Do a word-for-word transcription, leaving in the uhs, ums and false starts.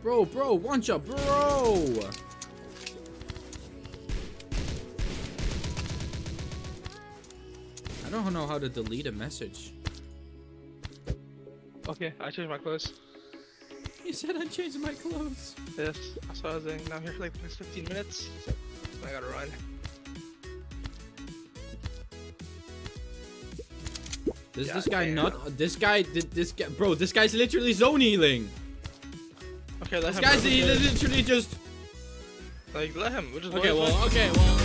Bro, bro, one shot, bro. I don't know how to delete a message. Okay, I changed my clothes. You said I changed my clothes. Yes, that's what I was doing. Now I'm here for like the next fifteen minutes. So I gotta run. Does Yeah, this guy damn. not? This guy did this guy, bro. This guy's literally zone healing. Okay, let This him. guy's bro. he literally just. Like, let him. We'll just Okay, we'll- well, okay, well.